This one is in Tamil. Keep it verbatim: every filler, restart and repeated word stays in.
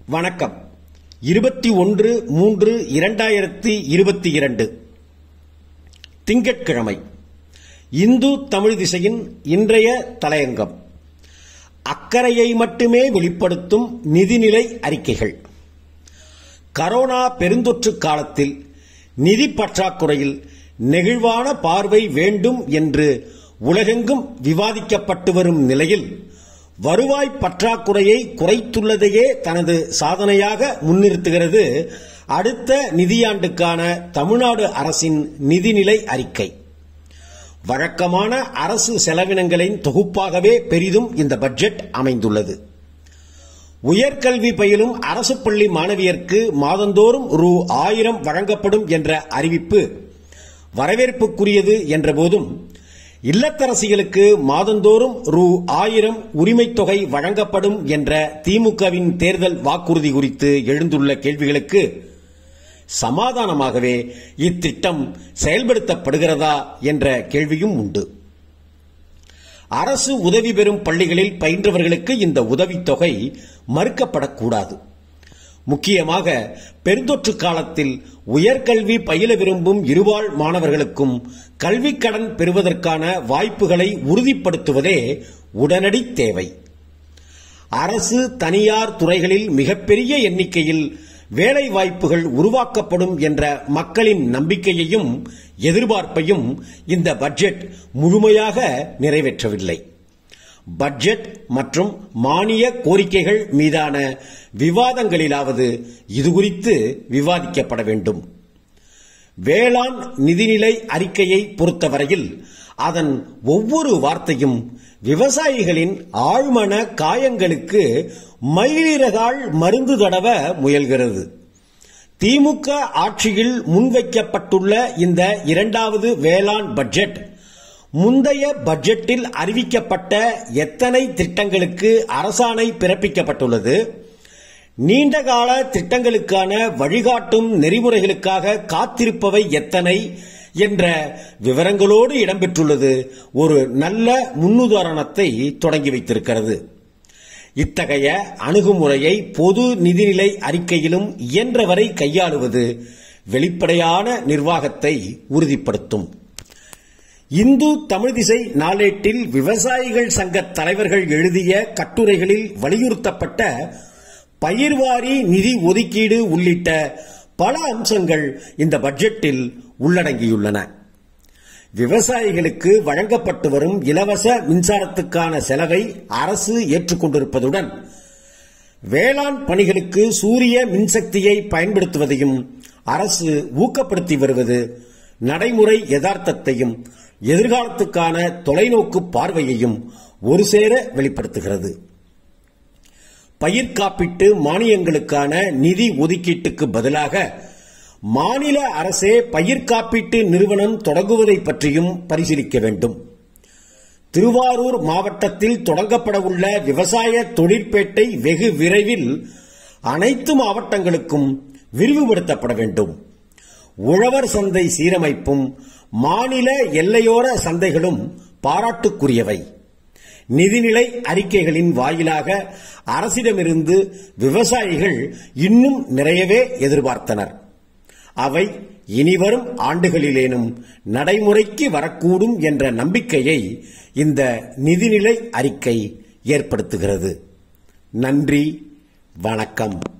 வணக்கம். இருபத்தி ஒன்று மூன்று இரண்டாயிரத்தி இருபத்தி இரண்டு திங்கட்கிழமை. இந்து தமிழ் திசையின் இன்றைய தலையங்கம். அக்கறையை மட்டுமே வெளிப்படுத்தும் நிதிநிலை அறிக்கைகள். கரோனா பெருந்தொற்று காலத்தில் நிதி பற்றாக்குறையில் நெகிழ்வான பார்வை வேண்டும் என்று உலகெங்கும் விவாதிக்கப்பட்டு வரும் நிலையில் வருவாய் பற்றாக்குறையை குறைத்துள்ளதையே தனது சாதனையாக முன்னிறுத்துகிறது அடுத்த நிதியாண்டுக்கான தமிழ்நாடு அரசின் நிதிநிலை அறிக்கை. வழக்கமான அரசு செலவினங்களின் தொகுப்பாகவே பெரிதும் இந்த பட்ஜெட் அமைந்துள்ளது. உயர்கல்வி பயிலும் அரசு பள்ளி மாணவியருக்கு மாதந்தோறும் ரூ ஆயிரம் வழங்கப்படும் என்ற அறிவிப்பு வரவேற்புக்குரியது என்ற போதும், இல்லத்தரசிகளுக்கு மாதந்தோறும் ரூ ஆயிரம் உரிமைத் தொகை வழங்கப்படும் என்ற திமுகவின் தேர்தல் வாக்குறுதி குறித்து எழுந்துள்ள கேள்விகளுக்கு சமாதானமாகவே இத்திட்டம் செயல்படுத்தப்படுகிறதா என்ற கேள்வியும் உண்டு. அரசு உதவி பெறும் பள்ளிகளில் பயின்றவர்களுக்கு இந்த உதவித்தொகை மறுக்கப்படக்கூடாது. முக்கியமாக பெருந்தொற்று காலத்தில் உயர்கல்வி பயில விரும்பும் இருபால் மாணவர்களுக்கும் கல்விக் கடன் பெறுவதற்கான வாய்ப்புகளை உறுதிப்படுத்துவதே உடனடி தேவை. அரசு தனியார் துறைகளில் மிகப்பெரிய எண்ணிக்கையில் வேலை வாய்ப்புகள் உருவாக்கப்படும் என்ற மக்களின் நம்பிக்கையையும் எதிர்பார்ப்பையும் இந்த பட்ஜெட் முழுமையாக நிறைவேற்றவில்லை. பட்ஜெட் மற்றும் மானிய கோரிக்கைகள் மீதான விவாதங்களிலாவது இதுகுறித்து விவாதிக்கப்பட வேண்டும். வேளாண் நிதிநிலை அறிக்கையை பொறுத்தவரையில் அதன் ஒவ்வொரு வார்த்தையும் விவசாயிகளின் ஆழ்மன காயங்களுக்கு மயிலிறகால் மருந்து தடவ முயல்கிறது. திமுக ஆட்சியில் முன்வைக்கப்பட்டுள்ள இந்த இரண்டாவது வேளாண் பட்ஜெட் முந்தைய பட்ஜெட்டில் அறிவிக்கப்பட்ட எத்தனை திட்டங்களுக்கு அரசாணை பிறப்பிக்கப்பட்டுள்ளது, நீண்டகால திட்டங்களுக்கான வழிகாட்டும் நெறிமுறைகளுக்காக காத்திருப்பவை எத்தனை என்ற விவரங்களோடு இடம்பெற்றுள்ளது ஒரு நல்ல முன்னுதாரணத்தை தொடங்கி வைத்திருக்கிறது. இத்தகைய அணுகுமுறையை பொது நிதிநிலை அறிக்கையிலும் இயன்றவரை கையாளுவது வெளிப்படையான நிர்வாகத்தை உறுதிப்படுத்தும். இந்து தமிழ் திசை நாளேட்டில் விவசாயிகள் சங்க தலைவர்கள் எழுதிய கட்டுரைகளில் வலியுறுத்தப்பட்ட பயிர்வாரி நிதி ஒதுக்கீடு உள்ளிட்ட பல அம்சங்கள் இந்த பட்ஜெட்டில் உள்ளடங்கியுள்ளன. விவசாயிகளுக்கு வழங்கப்பட்டு வரும் இலவச மின்சாரத்துக்கான செலவை அரசு ஏற்றுக்கொண்டிருப்பதுடன் வேளாண் பணிகளுக்கு சூரிய மின்சக்தியை பயன்படுத்துவதையும் அரசு ஊக்கப்படுத்தி வருவது நடைமுறை யதார்த்தத்தையும் எதிர்காலத்துக்கான தொலைநோக்கு பார்வையையும் ஒரு சேர வெளிப்படுத்துகிறது. பயிர் காப்பீட்டு மானியங்களுக்கான நிதி ஒதுக்கீட்டுக்கு பதிலாக மாநில அரசே பயிர் காப்பீட்டு நிறுவனம் தொடங்குவதை பற்றியும் பரிசீலிக்க வேண்டும். திருவாரூர் மாவட்டத்தில் தொடங்கப்பட உள்ள விவசாய தொழிற்பேட்டை வெகு விரைவில் அனைத்து மாவட்டங்களுக்கும் விரிவுபடுத்தப்பட வேண்டும். உழவர் சந்தை சீரமைப்பும் மாநில எல்லையோர சந்தைகளும் பாராட்டுக்குரியவை. நிதிநிலை அறிக்கைகளின் வாயிலாக அரசிடமிருந்து விவசாயிகள் இன்னும் நிறையவே எதிர்பார்த்தனர். அவை இனிவரும் ஆண்டுகளிலேனும் நடைமுறைக்கு வரக்கூடும் என்ற நம்பிக்கையை இந்த நிதிநிலை அறிக்கை ஏற்படுத்துகிறது. நன்றி, வணக்கம்.